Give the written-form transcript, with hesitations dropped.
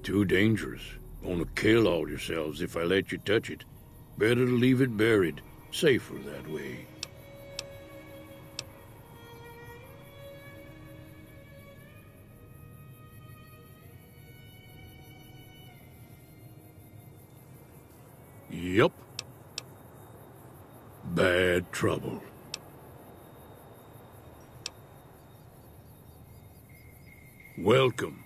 Too dangerous. Gonna kill all yourselves if I let you touch it. Better to leave it buried. Safer that way. Yup. Bad trouble. Welcome.